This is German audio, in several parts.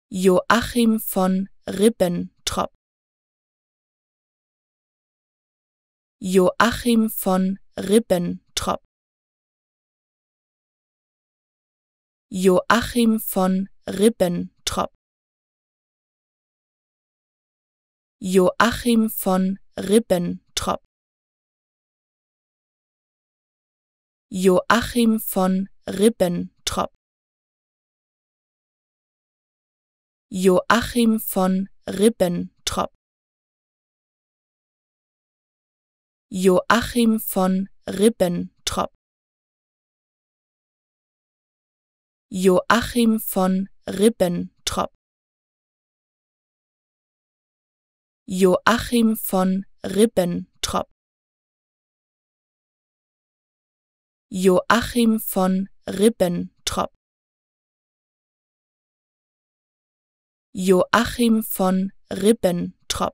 Joachim von Ribbentrop. Joachim von Ribbentrop. Joachim von Ribbentrop. Joachim von Ribbentrop. Joachim von Ribbentrop. Joachim von Ribbentrop. Joachim von Ribbentrop. Joachim von Ribbentrop. Joachim von Ribbentrop. Joachim von Ribbentrop. Joachim von Ribbentrop.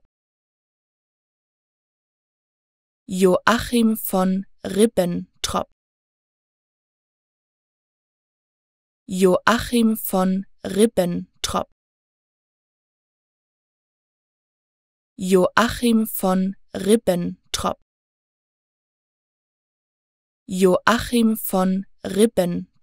Joachim von Ribbentrop. Joachim von Ribbentrop. Joachim von Ribbentrop. Joachim von Ribbentrop.